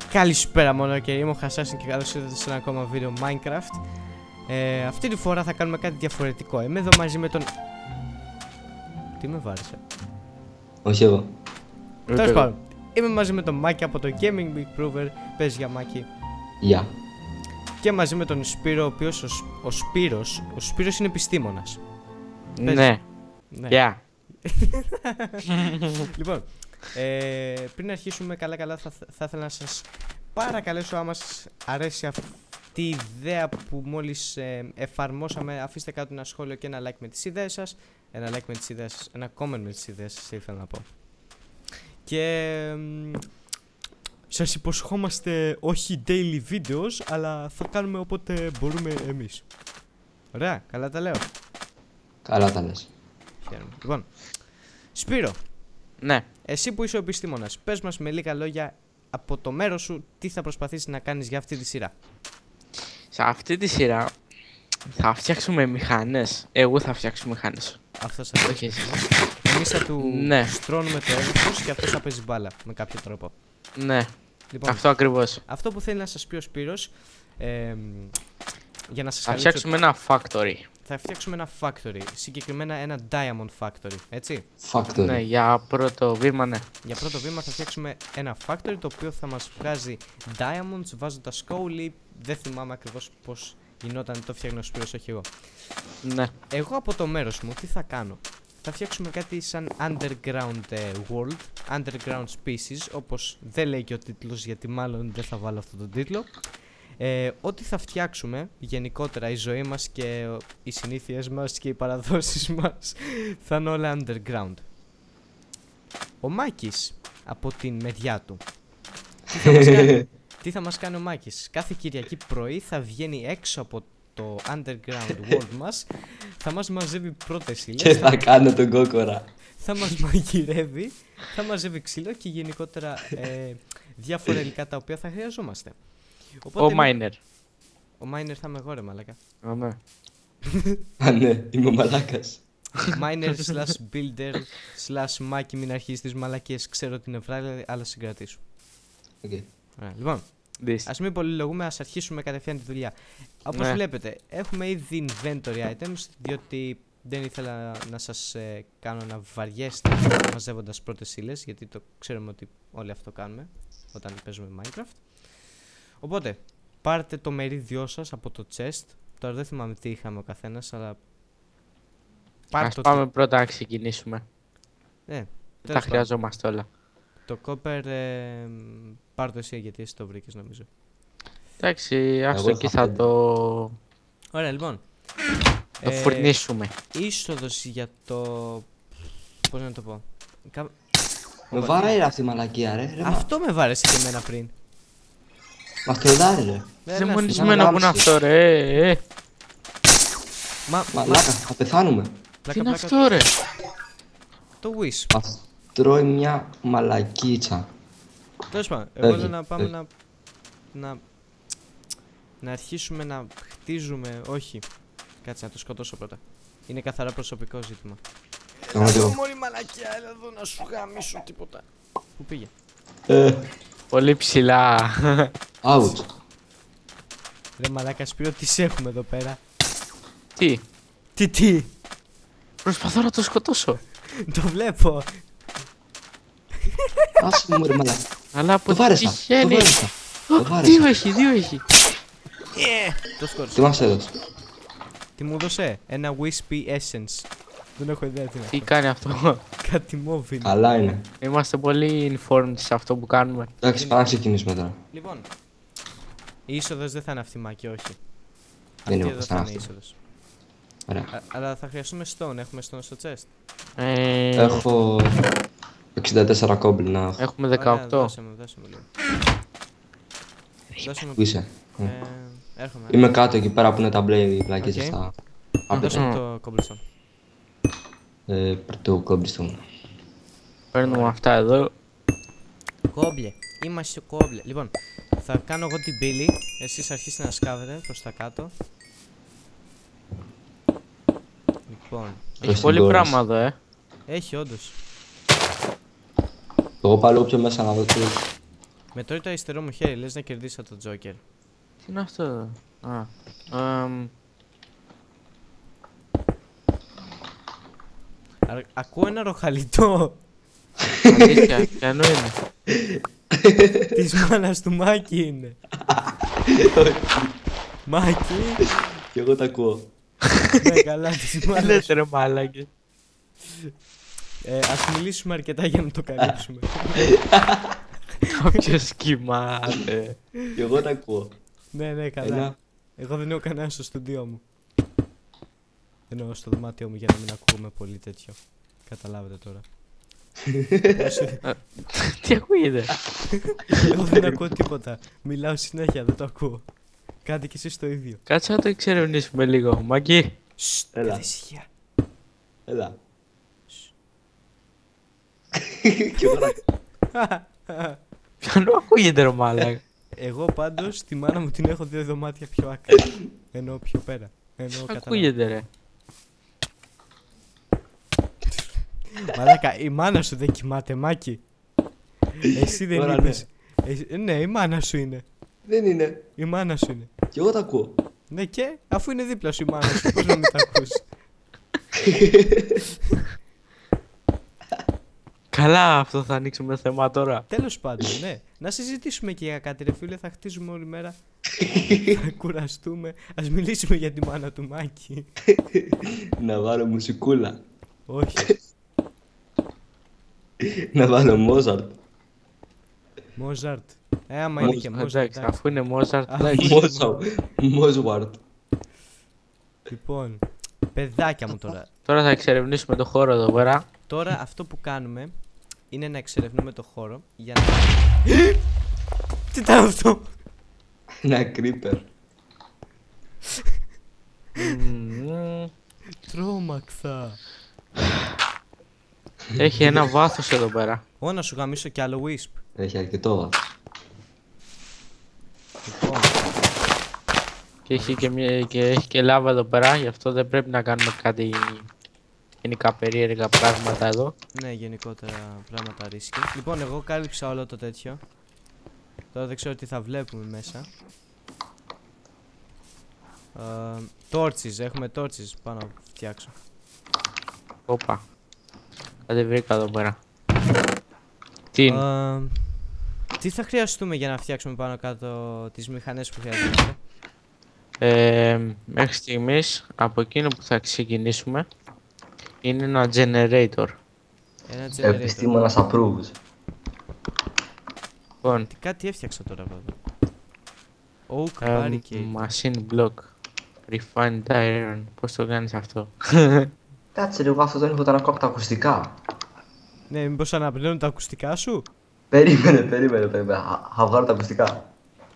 Καλησπέρα μόνο και είμαι ο Χασάσιν και καλώς ήρθατε σε ένα ακόμα βίντεο Minecraft. Αυτή τη φορά θα κάνουμε κάτι διαφορετικό. Είμαι εδώ μαζί με τον... Τι με βάρισε? Όχι εγώ. Τέλος πάντων, είμαι μαζί με τον Μάκη από το Gaming Big Prover. Πες για Μάκη. Γεια. Και μαζί με τον Σπύρο, ο οποίος ο Σπύρος είναι επιστήμονας. Ναι. Γεια. Λοιπόν, πριν αρχίσουμε καλά θα ήθελα να σας παρακαλέσω, άμα σας αρέσει αυτή η ιδέα που μόλις εφαρμόσαμε, αφήστε κάτω ένα σχόλιο και ένα like με τις ιδέες σας. Ένα like με τις ιδέες σας, ένα comment με τις ιδέες σας, ήθελα να πω. Και σας υποσχόμαστε όχι daily videos, αλλά θα κάνουμε όποτε μπορούμε εμείς. Ωραία, καλά τα λέω. Καλά τα λες. Χαίρομαι. Λοιπόν, Σπύρο. Ναι. Εσύ που είσαι ο επιστήμονας, πες μας με λίγα λόγια από το μέρος σου τι θα προσπαθήσεις να κάνεις για αυτή τη σειρά. Σε αυτή τη σειρά θα φτιάξουμε μηχανές. Εγώ θα φτιάξω μηχανές. Αυτό θα Όχι εσύ. Εμείς θα του Ναι. στρώνουμε το έδαφος και αυτός θα παίζει μπάλα με κάποιο τρόπο. Ναι. Λοιπόν, Αυτό ακριβώς. αυτό που θέλει να σας πει ο Σπύρος, για να σας Θα καλύψω, φτιάξουμε ένα factory. θα φτιάξουμε ένα factory, συγκεκριμένα ένα diamond factory, έτσι. Factory. Ναι, για πρώτο βήμα, ναι. Για πρώτο βήμα θα φτιάξουμε ένα factory το οποίο θα μας βγάζει diamonds βάζοντας coal ή δεν θυμάμαι ακριβώς πώς γινόταν, το φτιάχνει ο Σπύρος, όχι εγώ. Ναι. Εγώ από το μέρος μου τι θα κάνω? Θα φτιάξουμε κάτι σαν underground world, underground species, όπως δεν λέει και ο τίτλος, γιατί μάλλον δεν θα βάλω αυτόν τον τίτλο. Ό,τι θα φτιάξουμε γενικότερα, η ζωή μας και οι συνήθειες μας και οι παραδόσεις μας θα είναι όλα underground. Ο Μάκης από την μεριά του τι θα μας κάνει ο Μάκης? Κάθε Κυριακή πρωί θα βγαίνει έξω από το underground world μας, θα μας μαζεύει πρώτες ύλες Και θα κάνω τον κόκορα. θα μας μαγειρεύει, θα μαζεύει ξύλο και γενικότερα διάφορα υλικά τα οποία θα χρειαζόμαστε. Ο miner. Ο miner θα είμαι εγώ ρε μαλάκα. Ναι. Α, ναι, είμαι ο μαλάκας. Miner slash builder slash Μάκη, μην αρχίσεις τις μαλακίες, ξέρω την ευράλεια, αλλά συγκρατήσου. Okay. Ωραία, λοιπόν, ας μην πολυλογούμε, ας αρχίσουμε κατευθείαν τη δουλειά. Όπως Ναι. βλέπετε, έχουμε ήδη inventory items, διότι δεν ήθελα να σας κάνω να βαριέστε μαζεύοντας πρώτες ύλες, γιατί το ξέρουμε ότι όλοι αυτό κάνουμε όταν παίζουμε Minecraft. Οπότε, πάρτε το μερίδιό σας από το chest. Τώρα δεν θυμάμαι τι είχαμε ο καθένας, αλλά Ας πάμε πρώτα να ξεκινήσουμε. Ναι, Τα τέλος πάντων. χρειαζόμαστε όλα. Το copper πάρ' το εσύ, γιατί εσύ το βρήκες νομίζω. Εντάξει, ας Εγώ το εκεί θα θα το Ωραία, λοιπόν. φουρνίσουμε. Είσοδος για το... Πώς να το πω? Με βάρε αυτή η μαλακία ρε. Αυτό με βάρεσε και εμένα πριν. Μας τρολάρει ρε. Δεν να μονισμένο να που είναι γάμψεις. αυτό ρε. Μαλάκα, θα πεθάνουμε. Τι είναι αυτό ρε. Το wish. Μας τρώει μια μαλακίτσα. Τέλος πάντων, εγώ Έχει, λέω να πάμε έχει. να αρχίσουμε να χτίζουμε. Όχι. Κάτσε να το σκοτώσω πρώτα. Είναι καθαρά προσωπικό ζήτημα. Εγώ. Μόλι μαλακιά, έλα εδώ να σου γαμίσω τίποτα. Πού πήγε? Πολύ ψηλά. Ouch. Ρε μαλάκα Σπύρο, τι σε έχουμε εδώ πέρα? Τι. Τι? Προσπαθώ να το σκοτώσω. Το βλέπω. Άσε μου ρε μαλάκα. Αλλά από Το τι βάρεσα. Το τυχαίνει. βάρεσα. Το Δύο βάρεσα. έχει, δύο έχει. Το σκόρυσα. Τι μας έδωσε? Τι μου έδωσε? Ένα Wispy Essence. Δεν έχω ιδέα τι είναι Τι αυτό. κάνει αυτό. Κάτι μόβ είναι. Καλά είναι. Είμαστε πολύ informed σε αυτό που κάνουμε. Εντάξει, πάμε να ξεκινήσουμε τώρα. Λοιπόν, η είσοδος δεν θα είναι αυτή Μάκη, όχι. Δεν Αυτή είναι εδώ όπως θα να είναι η αυτή. είσοδος. Ωραία. Αλλά θα χρειαστούμε stone. Έχουμε stone στο chest. Έχω 64 κόμπλ να έχω. Έχουμε Ωραία, 18. δώσε μου λίγο. Δώσε μου. Πού είσαι? Έρχομαι. Είμαι κάτω εκεί πέρα που είναι τα μπλε οι πλακές Οκ. στα... Δώσε μου το cobblestone. Το cobblestone. Παίρνουμε αυτά εδώ. Κόμπλε. Είμαστε κόμπλε. Λοιπόν, θα κάνω εγώ την πύλη. Εσείς αρχίστε να σκάβετε προς τα κάτω. Λοιπόν, Έχει πολύ πράγμα εδώ, έχει όντως. Εγώ πάω λίγο πιο μέσα να δω τι. Με τρώει το αριστερό μου χέρι, λες να κερδίσα το Τζόκερ. Τι είναι αυτό? Ακούω ένα ροχαλιτό. Αλήθεια, ποιανού είναι? Της μάνας του Μάκη είναι. Μάκη. Κι εγώ τα ακούω. Ναι, καλά, της μάνας. Λέτε ρε μάλακες. Ας μιλήσουμε αρκετά για να το καλύψουμε. Κάποιος κοιμάται. Κι εγώ τα ακούω. Ναι, καλά. Ένα. Εγώ δεν έχω κανένα στο στούντιό μου. Εννοώ στο δωμάτιό μου για να μην ακούγουμε πολύ τέτοιο. Καταλάβετε τώρα. Τι ακούγεται? Εγώ δεν ακούω τίποτα. Μιλάω συνέχεια, δεν το ακούω. Κάντε κι εσείς το ίδιο. Κάτσε να το εξερευνήσουμε λίγο. Μάκη. Έλα. Ησυχία. Έλα. Κι εγώ τα ακούω. Ποιανού ακούγεται ρε μάλακα? Εγώ πάντως τη μάνα μου την έχω 2 δωμάτια πιο άκρα. Εννοώ πιο πέρα. Εννοώ Ακούγεται ρε. Μαλάκα, η μάνα σου δεν κοιμάται, Μάκη. Εσύ δεν Τώρα είπες. Ναι, η μάνα σου είναι. Δεν είναι. Η μάνα σου είναι. Κι εγώ τα ακούω. Ναι και, αφού είναι δίπλα σου η μάνα σου, πώς να μην τα ακούς. Καλά, αυτό θα ανοίξουμε θέμα τώρα. Τέλος πάντων, ναι. Να συζητήσουμε και για κάτι ρε φίλε, θα χτίζουμε όλη μέρα. Θα κουραστούμε. Ας μιλήσουμε για τη μάνα του Μάκη. Να βάλω μουσικούλα. Όχι. Να βάλω Μόζαρτ. Μόζαρτ. Άμα είναι και Μόζαρτ. Εντάξει, αφού είναι Μόζαρτ. Μόζουαρτ. Λοιπόν, παιδάκια μου τώρα. Τώρα θα εξερευνήσουμε το χώρο εδώ πέρα. Τώρα αυτό που κάνουμε είναι να εξερευνούμε το χώρο για να... Τι ήταν αυτό? Ένα κρίπερ. Τρόμαξα. Έχει ένα βάθος εδώ πέρα. Ω, να σου γαμίσω κι άλλο wisp. Έχει αρκετό βάθος. Λοιπόν, Και έχει και λάβα εδώ πέρα. Γι' αυτό δεν πρέπει να κάνουμε κάτι γενικά περίεργα πράγματα εδώ. ναι, γενικότερα πράγματα ρίσκη. Λοιπόν, εγώ κάλυψα όλο το τέτοιο. Τώρα δεν ξέρω τι θα βλέπουμε μέσα. Torches, έχουμε torches πάνω να φτιάξω. Όπα. Κάτι βρήκα εδώ πέρα. Τι είναι? Τι θα χρειαστούμε για να φτιάξουμε πάνω κάτω τις μηχανές που χρειαζόμαστε? Μέχρι στιγμής από εκείνο που θα ξεκινήσουμε είναι ένα generator. Ένα generator. Επιστήμονας approves. Λοιπόν, Κάτι έφτιαξα τώρα εδώ. Oak barricade. machine block. Refined iron. Πώς το κάνεις αυτό? Κάτσε λίγο, αυτό δεν έχω τα ακόμα τα ακουστικά. Ναι, μήπως αναπνέουν τα ακουστικά σου? Περίμενε. Θα βγάλω τα ακουστικά.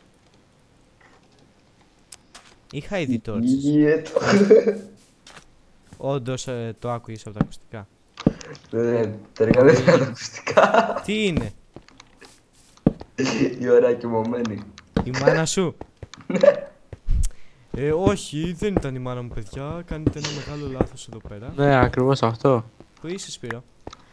Είχα ήδη torches. Γέτο. Όντως το άκουγες από τα ακουστικά. Τελικά δεν είχα τα ακουστικά. Τι είναι? Η ωραία κοιμωμένη. Η μάνα σου? Όχι, δεν ήταν η μάνα μου, παιδιά. Κάνετε ένα μεγάλο λάθος εδώ πέρα. Ναι, ακριβώς αυτό. Πού είσαι, Σπύρο?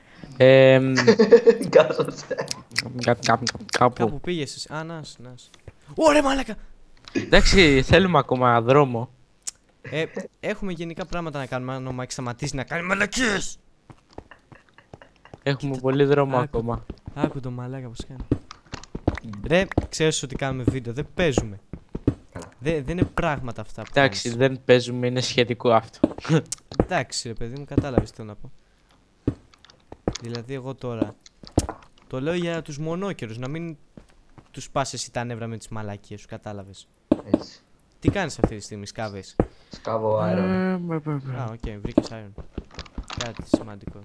Κάσωσε. Κάπου. Κάπου πήγες εσύ. Α, νας. Ωραία, μάλακα! Εντάξει, θέλουμε ακόμα δρόμο. Έχουμε γενικά πράγματα να κάνουμε. Αν ο Μάκης σταματήσει να κάνει μαλακίες. Έχουμε πολύ δρόμο Άκου. ακόμα. Άκου το μαλάκα πως κάνει. Ρε, ξέρεις ότι κάνουμε βίντεο, δεν παίζουμε. Δεν είναι πράγματα αυτά που Εντάξει, κάνεις. δεν παίζουμε, είναι σχετικό αυτό. Εντάξει ρε παιδί μου, κατάλαβες τι θέλω να πω. Δηλαδή εγώ τώρα το λέω για τους μονόκερους, να μην τους πας εσύ τα νεύρα με τις μαλακίες σου, κατάλαβες. Έτσι. Τι κάνεις αυτή τη στιγμή, σκάβεις? Σκάβω iron. Α, οκ, βρήκες iron. Κάτι σημαντικό.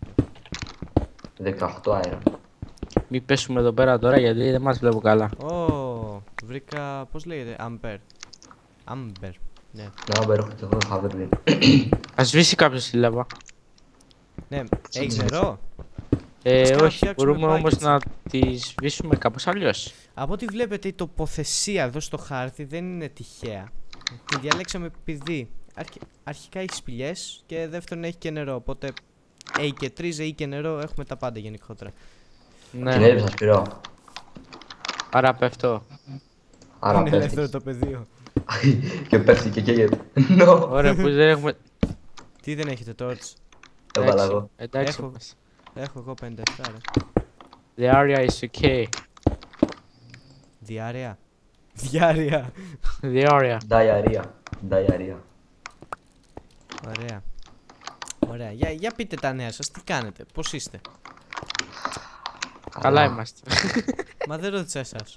18 iron. Μην πέσουμε εδώ πέρα τώρα γιατί δεν μας βλέπω καλά. Ω, βρήκα, πώς λέγεται, Amber. Amber, ναι. Να μπέρω και εγώ θα βρει. Ας σβήσει κάποιος τη λάβα. Ναι, έχεις νερό? Όχι, φτιάξουμε μπορούμε όμως buckets. να τη σβήσουμε κάπως αλλιώς. Από ό,τι βλέπετε η τοποθεσία εδώ στο χάρτη δεν είναι τυχαία. Τη διαλέξαμε επειδή αρχικά έχει σπηλιές και δεύτερον έχει και νερό. Οπότε έχει και τρίζε ή και νερό, έχουμε τα πάντα γενικότερα. Ναι. Την έλειψα Σπυρό. Άρα πέφτω. Άρα Είναι ελεύθερο πέφτεις. το πεδίο. Και πέφτει και καίγεται. No. Ωραία, που δεν έχουμε. Τι δεν έχετε torch? Το βάλα εγώ. Εντάξει. Έχω. μας. Έχω εγώ 57 ρε. The area is okay. Διάρρεια. Διάρρεια. The area. Διαρρία. Διαρρία. Ωραία. Ωραία. Για πείτε τα νέα σας. Τι κάνετε. Πώς είστε. Καλά είμαστε. Μα δεν ρώτησα εσάς.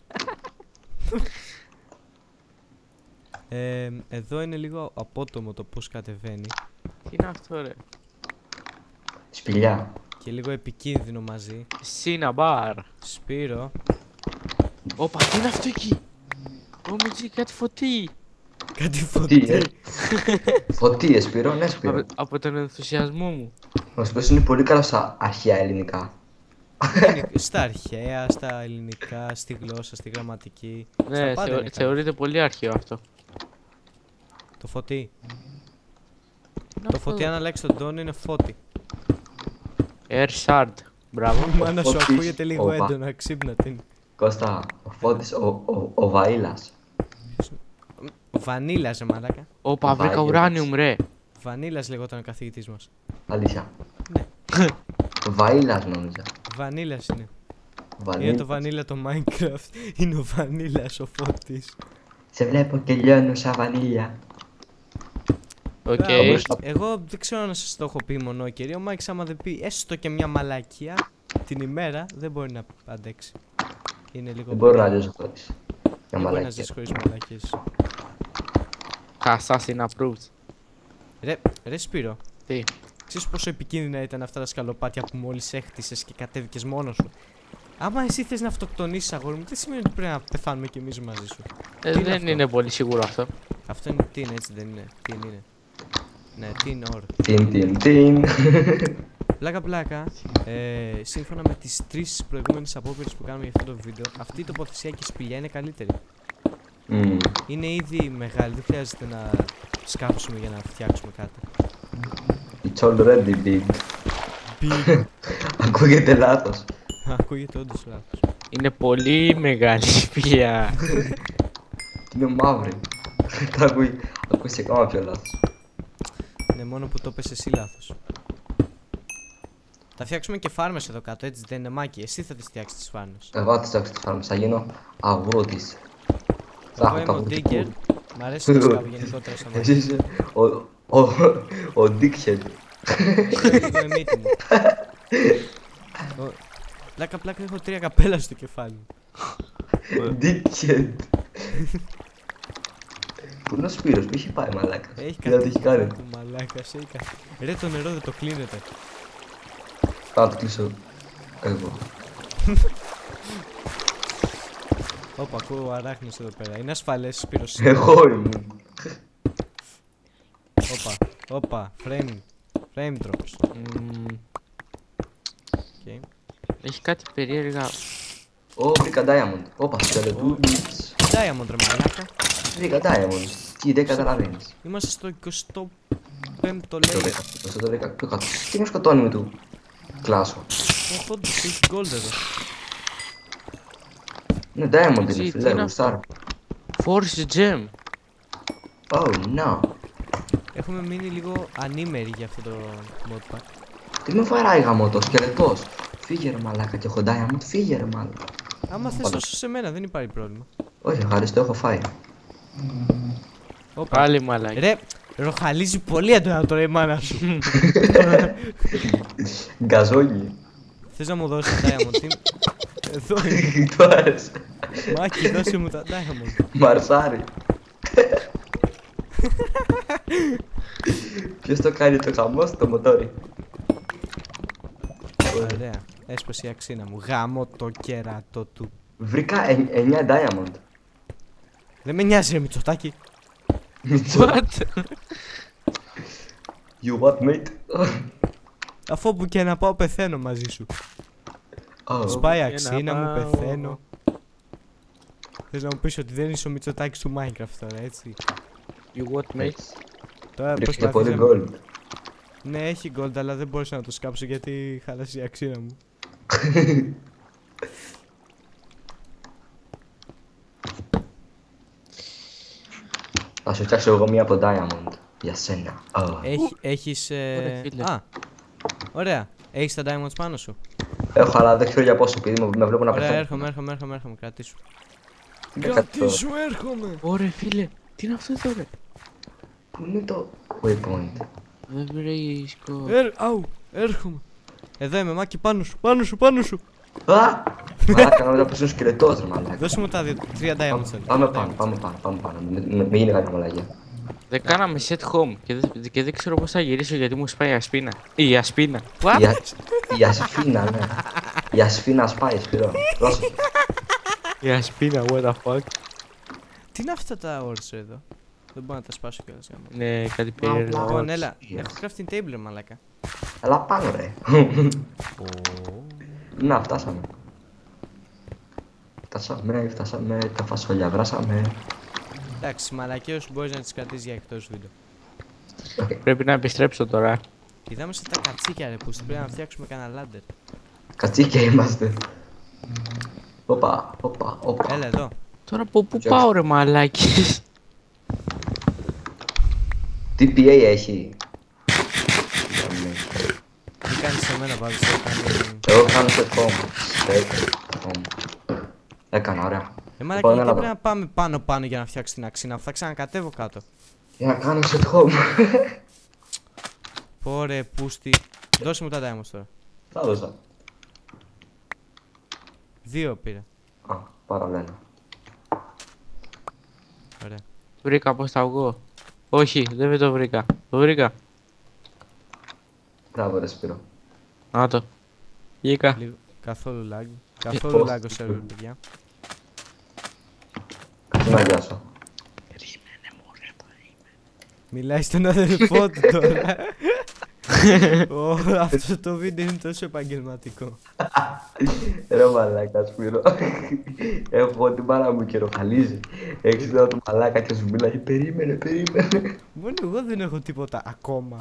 Εδώ είναι λίγο απότομο το πώς κατεβαίνει. Τι είναι αυτό, ρε. Σπηλιά. Και λίγο επικίνδυνο μαζί. Σίναμπαρ. Σπύρο. Όπα, τι είναι αυτό εκεί. Όμιτζι, κάτι φωτί. Κάτι Φωτίες. φωτί. Φωτίες, Σπύρο. Ναι, Σπύρο. Από τον ενθουσιασμό μου. Ο Σπύρος είναι πολύ καλό στα αρχαία ελληνικά. Στα αρχαία, στα ελληνικά, στη γλώσσα, στη γραμματική. Ναι, Στα πάντα είναι καλός. θεωρείται πολύ αρχαίο αυτό. Το φωτί. Είναι Το αυτό φωτί εδώ. αν αλλάξει τον τόνο είναι φώτι. Air Shard. Μπράβο. Μάνα σου Φώτης, ακούγεται λίγο όπα. έντονα, ξύπνα την. Κώστα, ο Φώτης, ο Βαΐλας. Βανίλας ρε μαλάκα. Όπα, βρήκα Βάγιος. ουράνιουμ, ρε. Βανίλας λεγόταν ο καθηγητής μας. Αλήθεια. Ναι. Βαΐλας νόμιζα. Βανίλας είναι. Είναι Βανίλας. το βανίλα το Minecraft. Είναι ο Βανίλας ο Φώτης. Σε βλέπω και λιώνω σαν βανίλια. Οκ. Okay. Εγώ δεν ξέρω να σας το έχω πει μόνο κύριε. Ο Μάικς άμα δεν πει έστω και μια μαλακία την ημέρα δεν μπορεί να αντέξει. Είναι λίγο. Δεν μπορώ να ζήσω χωρίς. Για Δεν μπορεί να μαλακία. ζεις χωρίς μαλακίες. Assassin approved. Ρε Σπύρο, Τι. ξέρεις πόσο επικίνδυνα ήταν αυτά τα σκαλοπάτια που μόλις έχτισες και κατέβηκες μόνος σου. Άμα εσύ θες να αυτοκτονήσεις αγόρι μου, δεν σημαίνει ότι πρέπει να πεθάνουμε κι εμείς μαζί σου. Τι είναι Δεν αυτό? είναι πολύ σίγουρο αυτό. Αυτό είναι τι είναι, έτσι δεν είναι. Τι είναι. Ναι, τι είναι όρο. Τιν. Πλάκα πλάκα, σύμφωνα με τις 3 προηγούμενες απόπειρες που κάναμε για αυτό το βίντεο, αυτή η τοποθεσία και σπηλιά είναι καλύτερη. Είναι ήδη μεγάλη, δεν χρειάζεται να σκάψουμε για να φτιάξουμε κάτι. It's already big. Big. Ακούγεται λάθος. Ακούγεται όντως λάθος. Είναι πολύ μεγάλη σπηλιά. Είναι μαύρη. Τα ακούγεται ακόμα πιο λάθος. Είναι μόνο που το πες εσύ λάθος. Θα φτιάξουμε και φάρμες εδώ κάτω, έτσι δεν είναι Μάκη. Εσύ θα τις φτιάξεις τις φάρμες. Εγώ θα τις φτιάξω τη φάρμα. Θα γίνω αγρότης. Εγώ είμαι ο Digger. Μ' αρέσει να σκάβω γενικότερα στα Εσύ μάτια. είσαι ο Dickhead. Εγώ είμαι μύτη μου. Πλάκα πλάκα έχω 3 καπέλα στο κεφάλι μου. Dickhead. Πού είναι ο Σπύρος, που είχε πάει μαλάκα. Έχει Κοίτα τι έχει κάνει. του μαλάκας, έχει κάτι. Ρε το νερό δεν το κλείνεται. Θα το κλείσω εγώ. Όπα, ακούω αράχνες εδώ πέρα. Είναι ασφαλές, Σπύρος. Εγώ ήμουν. Όπα, frame drops. Okay. Έχει κάτι περίεργα. Ω, βρήκα diamond. Όπα, σκελετούνις. Diamond ρε μαλάκα. Βρήκα diamond. Τι δεν καταλαβαίνεις. Είμαστε στο 25ο Το level. 10, το 10, το 100. Τι με σκοτώνει με του κλάσο. Ο Φόντος έχει gold εδώ. Είναι diamond Τι είναι είναι φίλε, αυτό? γουστάρω. Force gem. Oh no. Έχουμε μείνει λίγο ανήμεροι για αυτό το mod pack. Τι με βαράει γαμό το σκελετός. Φύγε ρε μαλάκα και έχω diamond, φύγε ρε μαλάκα. Άμα θες τόσο σε μένα δεν υπάρχει πρόβλημα. Όχι, ευχαριστώ, έχω φάει. Όπα. Πάλι μαλάκι. Ρε, ροχαλίζει πολύ έντονα τώρα η μάνα σου. Γκαζόγι. Θες να μου δώσεις τα diamond team? Εδώ είναι. Του άρεσε. Μάκη, δώσε μου τα diamond. Μαρσάρι. Ποιος το κάνει το χαμό στο μοτόρι. Ωραία. Έσπασε η αξίνα μου. Γάμο το κέρατο του. Βρήκα 9 diamond. Δεν με νοιάζει ρε Μητσοτάκη. What? You what mate? Αφού που και να πάω πεθαίνω μαζί σου. Oh. Σπάει η να αξίνα μου, πάω. πεθαίνω. Θες να μου πεις ότι δεν είσαι ο Μητσοτάκης του Minecraft τώρα, έτσι. You what, mate? Τώρα Βρήκα και προσπαθείς πολύ να- gold. Ναι, έχει gold, αλλά δεν μπόρεσα να το σκάψω γιατί χάλασε η αξίνα μου. Θα σου φτιάξω εγώ μία από Diamond. Για σένα. Έχεις. Ωραία, φίλε. Α, ωραία. Έχεις τα diamonds πάνω σου. Έχω, αλλά δεν ξέρω για πόσο, επειδή με βλέπω να Ωραία, πεθαίνω. έρχομαι. Κρατήσου. Κρατήσου, έρχομαι. Ωραία, φίλε. Τι είναι αυτό τώρα. Πού είναι το waypoint? Δεν βρίσκω. Αου, έρχομαι. Εδώ είμαι, Μάκη, πάνω σου. Α! Μαλάκα, να πέσει ο σκελετός, ρε μαλάκα. Δώσε μου τα 3 diamonds. Πάμε πάνω. Μην γίνει κάποια μαλακία. Δεν κάναμε set home και δεν ξέρω πώς θα γυρίσω γιατί μου σπάει η ασπίνα. Η ασπίνα. Η ασφίνα, ναι. Η ασφίνα σπάει, Σπύρο. Πρόσεχε. Η ασπίνα, what the fuck. Τι είναι αυτά τα όρσο εδώ. Δεν μπορώ να τα σπάσω κιόλας. Ναι, κάτι περίεργο. Λοιπόν, έλα. Έχω crafting table, μαλάκα. Έλα πάνω, ρε. Να, φτάσαμε. Φτάσαμε, τα φασόλια βράσαμε. Εντάξει, μαλακίες μπορείς να τις κρατήσεις για εκτός βίντεο. Πρέπει να επιστρέψω τώρα. Είδαμε σε τα κατσίκια, ρε, που πρέπει να φτιάξουμε κανένα λάντερ. Κατσίκια είμαστε. Όπα. Έλα εδώ. Τώρα από πού πάω ρε μαλάκες. Τι PA έχει? Τι κάνεις σε μένα, πάντως, Εγώ κάνω σε home. Έκανα, ωραία. μαλακά, γιατί πρέπει να πάμε πάνω για να φτιάξεις την αξίνα, θα ξανακατεύω κάτω. Για να κάνω σε home. Πόρε, πούστη. Δώσε μου τα diamonds τώρα. Θα δώσα. 2 πήρα. Παραλένα. Ωραία. Βρήκα πώς θα βγω. Όχι, δεν το βρήκα. Το βρήκα. Μπράβο, ρε Σπύρο. Να το. Βγήκα. Λίγο. Καθόλου lag. Καθόλου lag ο server, παιδιά. Κάτσε να γιάσω. Μιλάει στον αδερφό του τώρα. Αυτό το βίντεο είναι τόσο επαγγελματικό. Ρε μαλάκα, Σπύρο. Έχω την πάρα μου καιροχαλίζει. Έχεις δει το μαλάκα και σου μιλάει. Περίμενε. Μόνο εγώ δεν έχω τίποτα ακόμα.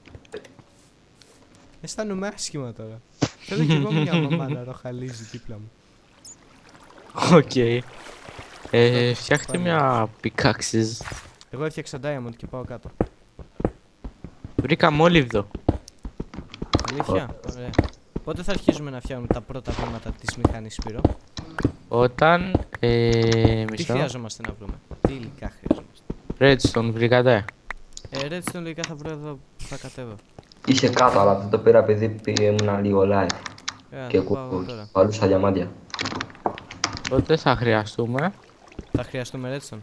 Αισθάνομαι άσχημα τώρα. Θέλω κι εγώ μια μαμά να ροχαλίζει δίπλα μου. Οκ. Φτιάχτε μια pickaxes. Εγώ έφτιαξα diamond και πάω κάτω. Βρήκα μόλιβδο. Αλήθεια, ωραία. Πότε θα αρχίζουμε να φτιάχνουμε τα πρώτα βήματα της μηχανής, Σπύρο? Όταν. Τι Μισό. χρειαζόμαστε να βρούμε? Τι υλικά χρειαζόμαστε? Redstone βρήκατε. Redstone υλικά θα βρω εδώ που θα κατέβω. Είσαι κάτω, αλλά δεν το πήρα επειδή ήμουν λίγο live. Και θα πάω τώρα. κουβαλούσα διαμάντια. Τότε θα χρειαστούμε. Θα χρειαστούμε redstone.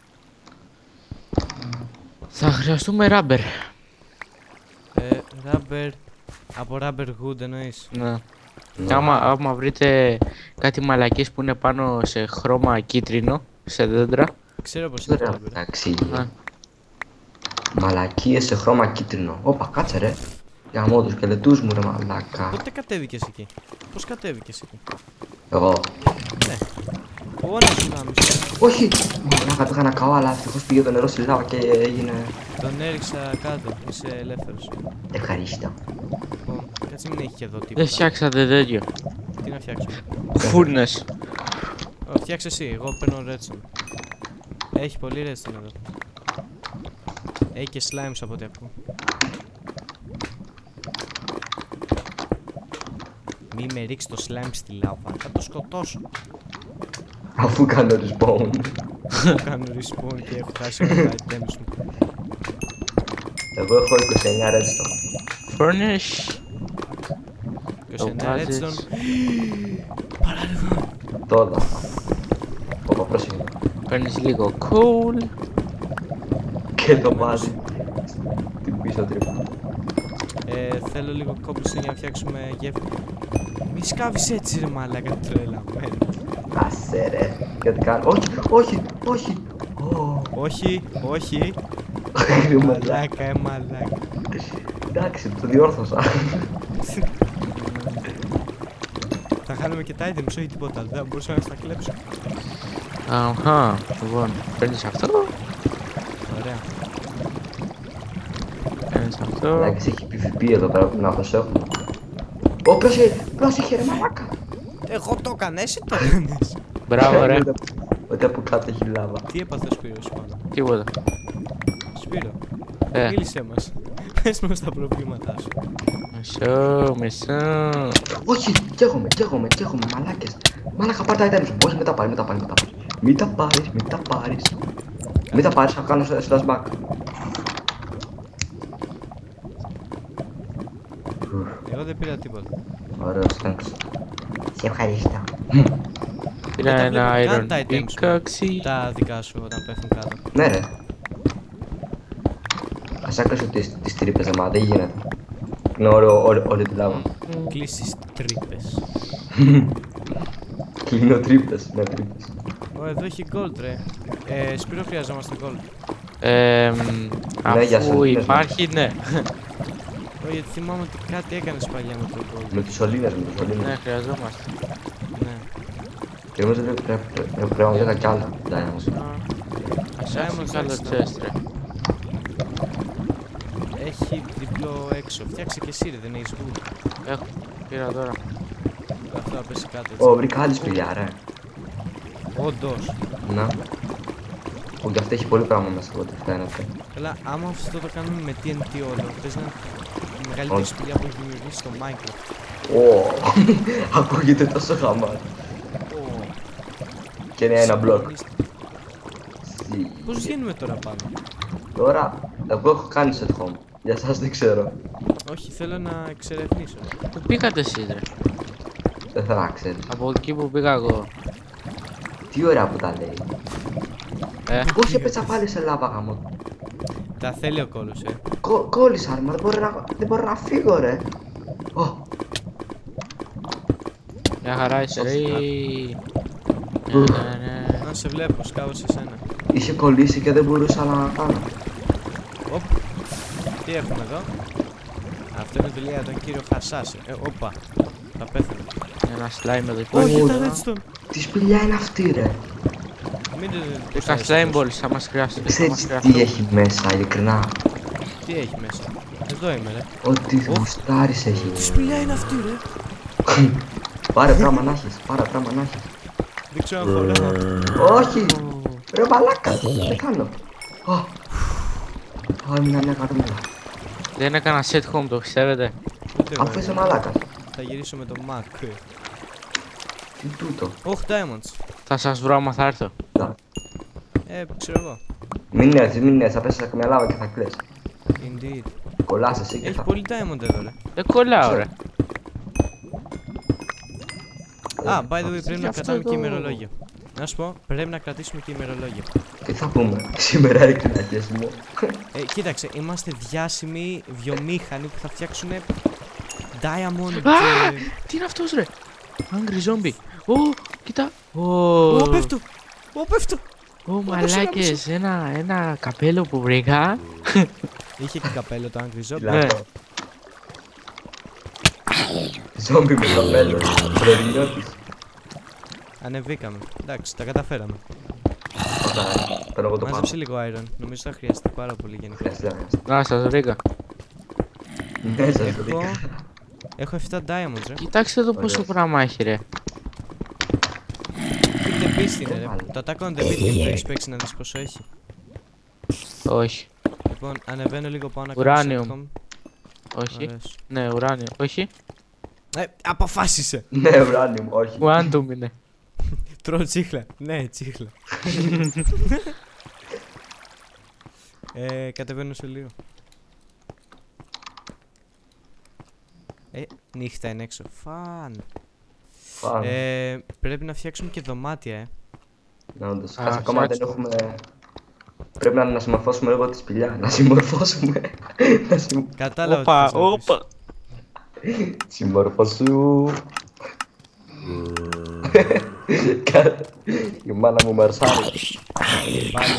Θα χρειαστούμε rubber. Rubber. Από rubber wood εννοείς? Ναι. Και άμα βρείτε κάτι μαλακίες που είναι πάνω σε χρώμα κίτρινο, σε δέντρα. Ξέρω πως είναι το rubber. Εντάξει. Α. Μαλακίες σε χρώμα κίτρινο. Όπα, κάτσε ρε. Γαμώ τους σκελετούς μου, ρε μαλάκα. Πότε κατέβηκες εκεί? Πώς κατέβηκες εκεί? Εγώ. Ναι. Εγώ να σου γάμισα. Όχι! Μαλάκα, πήγα να καώ, αλλά ευτυχώς πήγε το νερό στη λάβα και έγινε. Τον έριξα κάτω. Είσαι ελεύθερος. Ευχαριστώ. Λοιπόν, κάτσε μην έχει και εδώ Δεν τίποτα. φτιάξατε τέτοιο. Τι να φτιάξουμε? Φούρνες. Φτιάξε εσύ, εγώ παίρνω redstone. Έχει πολύ redstone εδώ. Έχει και slimes από ό,τι ακούω. Μη με ρίξει το slime στη λάβα, θα το σκοτώσω. Αφού κάνω respawn. Κάνω respawn και έχω χάσει όλα τα items μου. Εγώ έχω 29 redstone. Furnish. 29 redstone. Παραλίγο. Τώρα. Όπα, πρόσεχε. Παίρνεις λίγο coal. Και το βάζει την πίσω τρύπα. Θέλω λίγο cobblestone για να φτιάξουμε γέφυρα. Μη σκάβεις έτσι ρε μαλάκα, τρελαμένο. Άσε ρε. Γιατί κάνω. Όχι. Όχι. Μαλάκα, μαλάκα. Εντάξει, το διόρθωσα. Θα χάνουμε και τα items, όχι τίποτα. Δεν μπορούσα να στα κλέψω. Αχα, λοιπόν, παίρνεις αυτό. Ωραία. Παίρνεις αυτό. Εντάξει, έχει PvP εδώ πέρα που να προσέχουμε. πρόσεχε ρε μαλάκα. Εγώ το έκανα, εσύ το έκανες. Μπράβο ρε. Οπότε από κάτω έχει λάβα. Τι έπαθε ο Σπύρος πάνω? Τίποτα. Σπύρο, Ε. μίλησέ μας. Πες μας τα προβλήματά σου. Μισό. Όχι, καίγομαι, μαλάκες. Μαλάκα, πάρ' τα items σου. Όχι, μετά πάρει. Μην τα πάρεις, θα κάνω flashback. Εγώ δεν πήρα τίποτα. Ωραίος, thanks. Σε ευχαριστώ. Πήρα Δεν τα ένα βλέπω καν iron τα items μου. pickaxe. Τα δικά σου όταν πέφτουν κάτω. Ναι ρε. Ας άκλεισω τις τρύπες, μα δεν γίνεται. Είναι όλη τη λάβα. Κλείσεις τρύπες. Κλείνω τρύπες, ναι τρύπες. Εδώ έχει gold ρε. Σπύρο, χρειαζόμαστε gold. για Αφού σωλήνες, υπάρχει, ναι. Γιατί θυμάμαι ότι κάτι έκανες παλιά με το gold. Με τους σωλήνες. Ναι, χρειαζόμαστε. Ναι. Και νομίζω ότι πρέπει να βγάλω κι άλλα. Diamonds. Ας έχουμε Diamonds, καλό εντάξει, chest, ρε. Έχει διπλό έξω. Φτιάξε και εσύ ρε, δεν έχεις wood. Έχω, πήρα τώρα. Αυτό θα πέσει κάτω έτσι. Ω, βρήκα άλλη σπηλιά, ρε. Όντως. Να. Που κι αυτή έχει πολύ πράγμα μέσα από ό,τι φαίνεται. Καλά, άμα αυτό το κάνουμε με TNT όλο, πες να είναι η μεγαλύτερη Όχι. σπηλιά που έχει δημιουργήσει στο Minecraft. Ω, ακούγεται τόσο χαμάτι. Και είναι ένα μπλοκ. Πώς βγαίνουμε τώρα πάνω? Τώρα, εγώ έχω κάνει set home. Για σας δεν ξέρω. Όχι, θέλω να εξερευνήσω. Πού πήγατε εσείς, ρε? Δεν θέλω να ξέρεις. Από εκεί που πήγα εγώ. Τι ωραία που τα λέει. Πώς έπαιξα πάλι σε λάβα γαμώ. Τα θέλει ο κόλος, Κόλλησα ρε, μα δεν μπορώ να φύγω ρε. Ω, Μια χαρά είσαι, ρε. Αν σε βλέπω, σκάβω σε σένα. είχε κολλήσει και δεν μπορούσα να κάνω. Οπ. Τι έχουμε εδώ? Αυτό είναι δουλειά τον κύριο Χασάση. Όπα. Θα πέθανε. Ένα slime εδώ Όχι, υπάρχει. τα redstone. Τι σπηλιά είναι αυτή ρε. Μην το Είχα slime balls, θα μας χρειαστεί. Ξέρεις τι έχει μέσα, ειλικρινά. Τι έχει μέσα? Εδώ είμαι ρε. Ό,τι γουστάρεις έχει. Τι σπηλιά είναι αυτή ρε? Πάρε πράγμα να έχεις, Δεν ξέρω αν χωράω. Όχι! Ρε μαλάκα, πεθάνω. Έμεινα μια καρμούλα. Δεν έκανα set home, το πιστεύετε? Ούτε εγώ, Αφού ρε. είσαι μαλάκας. Θα γυρίσω με το Mac. Τι τούτο. 8 diamonds. Θα σας βρω άμα θα έρθω. Ξέρω εγώ. Μην έρθεις, θα πέσεις σε καμιά λάβα και θα κλαις. Indeed. Κολλάς εσύ και Έχει θα... πολύ diamond εδώ ρε. Δεν κολλάω, ρε. Α, by the way, πρέπει να αυτό κρατάμε και το- ημερολόγιο. Να σου πω, πρέπει να κρατήσουμε και ημερολόγιο. Τι θα πούμε, σήμερα έριχνε χέσιμο. Κοίταξε, είμαστε διάσημοι βιομήχανοι που θα φτιάξουν diamond. Α, τι είναι αυτός, ρε? Angry zombie. Ω, κοίτα. Ω, πέφτω! Ω, πέφτω! Ω, μαλάκες, ένα καπέλο που βρήκα. Είχε και καπέλο το Angry Zombie. Ναι. Ζόμπι με καπέλο, προρινιώτης. Ανεβήκαμε. Εντάξει, τα καταφέραμε. Παίρνω εγώ το πάνω. Μάζεψε λίγο iron. Νομίζω θα χρειαστεί πάρα πολύ γενικά. Χρειάζεται. Να, σας βρήκα. Ναι, σας το Έχω... δείκα. Έχω 7 diamonds, ρε. Κοιτάξτε εδώ πόσο Ωραίος. πράγμα έχει, ρε. Kill the beast είναι, ρε. Έβαλε. Το attack on the beast και το έχεις παίξει να δεις πόσο έχει. Όχι, Λοιπόν, ανεβαίνω λίγο πάνω. Uranium. όχι. Ωραίος. Ναι, ουράνιο. Όχι. Αποφάσισε! Ναι, ουράνιουμ, όχι. Quantum είναι. Τρώω τσίχλα. Ναι, τσίχλα. Κατεβαίνω σε λίγο. Νύχτα είναι έξω. Φαν. Φαν. Πρέπει να φτιάξουμε και δωμάτια, Ναι, όντως. Α, Κάτσε ακόμα δεν φτιάξτε. έχουμε... Πρέπει να συμμορφώσουμε λίγο τη σπηλιά. Να συμμορφώσουμε. Κατάλαβα Όπα, τι θες να πεις. όπα. Συμμορφώσου. Η μάνα μου μερσάρει. Πάλι.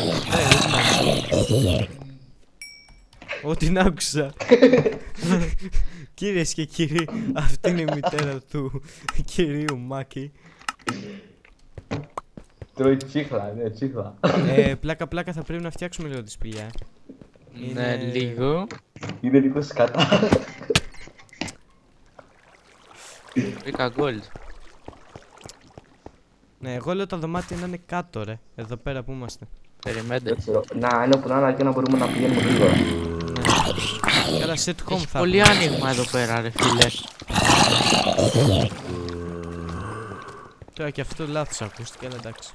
Ό,τι να άκουσα. Κυρίες και κύριοι, αυτή είναι η μητέρα του κυρίου Μάκη. Τρώει τσίχλα, ναι, τσίχλα. Πλάκα θα πρέπει να φτιάξουμε λίγο τη σπηλιά. Ναι, λίγο. Είναι λίγο σκατά. Βρήκα gold. Ναι, εγώ λέω τα δωμάτια να είναι κάτω, ρε. Εδώ πέρα που είμαστε. Περιμένετε. Να είναι όπου να είναι αρκεί να μπορούμε να πηγαίνουμε γρήγορα. Ναι. Καλά, set home Έχει θα πολύ έχουμε. άνοιγμα εδώ πέρα, ρε φίλε. Τώρα και αυτό λάθος ακούστηκε, αλλά εντάξει.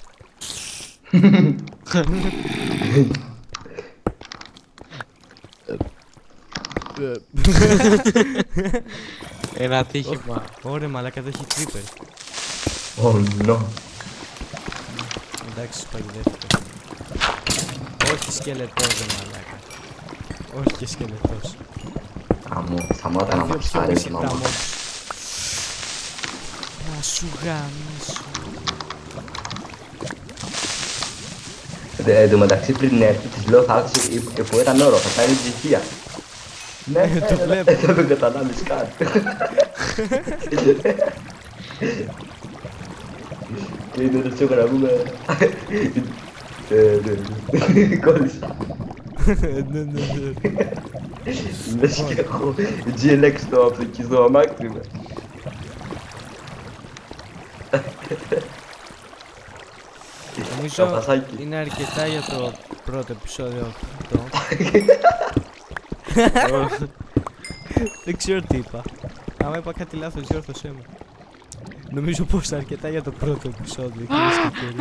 Ένα ατύχημα. Ωραία, μαλάκα, εδώ έχει creeper. Oh no. Εντάξει, παγιδεύτηκε. Όχι σκελετός, ρε μαλάκα. Όχι και σκελετός. Αμώ, σταμάτα να μας αρέσει μάμα. Να σου γαμίσω. Εν τω μεταξύ πριν έρθει της λέω θα έρθει που ήταν όρο, θα κάνει ψυχία. Ναι, το βλέπω. Δεν τον κατανάλεις καν. Και είναι το τσόκο να πούμε... Κόλλησα. Ναι. Λες και έχω GLX στο αμάξι με. Νομίζω Καπασάκι. είναι αρκετά για το πρώτο επεισόδιο αυτό. Δεν ξέρω τι είπα. Άμα είπα κάτι λάθος, διόρθωσέ μου. Νομίζω πως είναι αρκετά για το πρώτο επεισόδιο. κυρίες και κύριοι.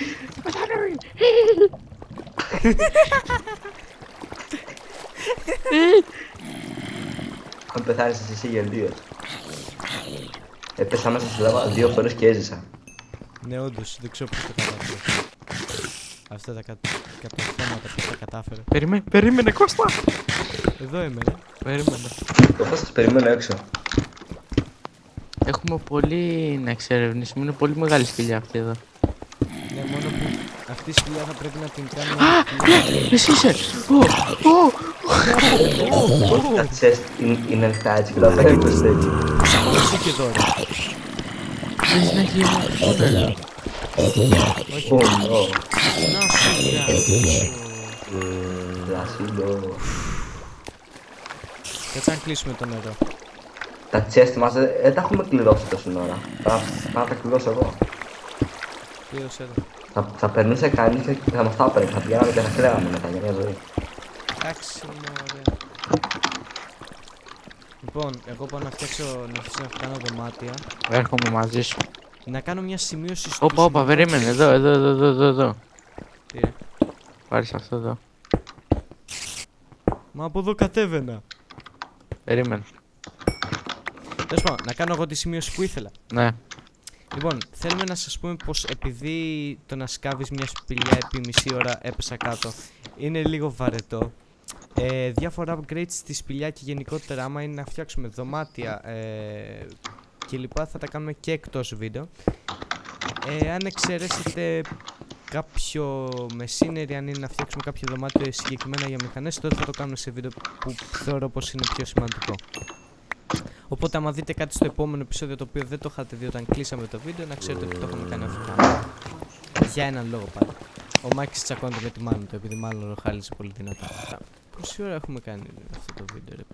Αν πεθάνεις εσύ γελίο. Έπεσα μέσα στη λάβα 2 φορές και έζησα. Ναι, όντως, δεν ξέρω πώς το κατάφερε. Αυτά τα θέματα που τα κατάφερε. Περίμενε Κώστα. Εδώ είμαι, ρε. Περίμενε. Εγώ σας περιμένω έξω. Έχουμε πολύ να εξερευνήσουμε, είναι πολύ μεγάλη σπηλιά αυτή εδώ. Ναι, μόνο που αυτή η σπηλιά θα πρέπει να την κάνουμε. Εσύ είσαι! Τα τσέστ είναι ανοιχτά έτσι και τα παίρνουμε έτσι. Εσύ και εδώ, ρε. Θες να γίνει αυτό. Oh no. Να σου γαμίσω. Λασίλο. Κάτσε να κλείσουμε το νερό. Τα τσέστ μας δεν τα έχουμε κλειδώσει τόση ώρα. Θα τα κλειδώσω εγώ. Κλείωσε εδώ. Θα περνούσε κανείς και θα μας τα έπαιρνε. Θα πηγαίναμε και θα κλαίγαμε μετά για μια ζωή. Εντάξει, ωραία. Λοιπόν, εγώ πάω να φτιάξω, να κάνω δωμάτια. Έρχομαι μαζί σου. Να κάνω μια σημείωση στο Όπα, περίμενε, εδώ. Τι, ρε. Πάρεις αυτό εδώ. Μα από εδώ κατέβαινα. Περίμενε. Τέλος πάντων, να κάνω εγώ τη σημείωση που ήθελα. Ναι. Λοιπόν, θέλουμε να σας πούμε πως επειδή το να σκάβεις μια σπηλιά επί μισή ώρα έπεσα κάτω είναι λίγο βαρετό. Διάφορα upgrades στη σπηλιά και γενικότερα άμα είναι να φτιάξουμε δωμάτια και λοιπά θα τα κάνουμε και εκτός βίντεο. Αν εξαιρέσετε κάποιο machinery, αν είναι να φτιάξουμε κάποιο δωμάτιο συγκεκριμένα για μηχανές, τότε θα το κάνουμε σε βίντεο που θεωρώ πως είναι πιο σημαντικό. Οπότε άμα δείτε κάτι στο επόμενο επεισόδιο το οποίο δεν το είχατε δει όταν κλείσαμε το βίντεο, να ξέρετε ότι το έχουμε κάνει αυτό. Για έναν λόγο πάντα. Ο Μάκης τσακώνεται με τη μάνα του επειδή μάλλον ροχάλισε πολύ δυνατά. Πόση ώρα έχουμε κάνει αυτό το βίντεο, ρε?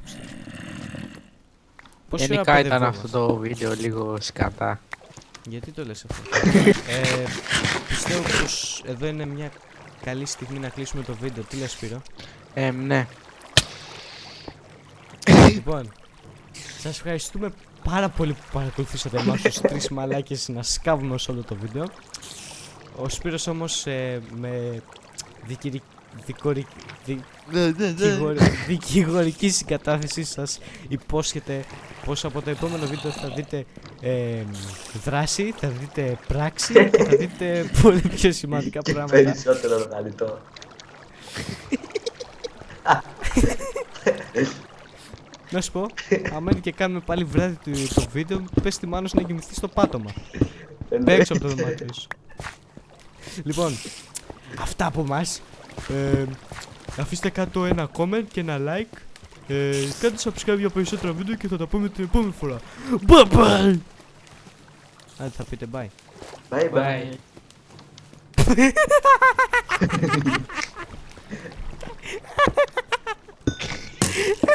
Γενικά ήταν αυτό το βίντεο λίγο σκατά. Γιατί το λες αυτό? Πιστεύω πως εδώ είναι μια καλή στιγμή να κλείσουμε το βίντεο. Τι λες, Σπύρο? Ναι. Λοιπόν, σας ευχαριστούμε πάρα πολύ που παρακολουθήσατε εμάς τους τρεις μαλάκες να σκάβουμε ως όλο το βίντεο. Ο Σπύρος όμως με δικηγορική συγκατάθεσή σας υπόσχεται πως από το επόμενο βίντεο θα δείτε δράση, θα δείτε πράξη και θα δείτε πολύ πιο σημαντικά πράγματα. Περισσότερο μεγαλύτερο. Να σου πω, άμα είναι και κάνουμε πάλι βράδυ το βίντεο, πες τη Μάνος να κοιμηθεί στο πάτωμα. Έξω από το δωμάτιο σου. Λοιπόν, αυτά από εμάς. Αφήστε κάτω ένα comment και ένα like. Κάντε subscribe για περισσότερα βίντεο και θα τα πούμε την επόμενη φορά. Bye bye! Άντε θα πείτε bye. Bye bye.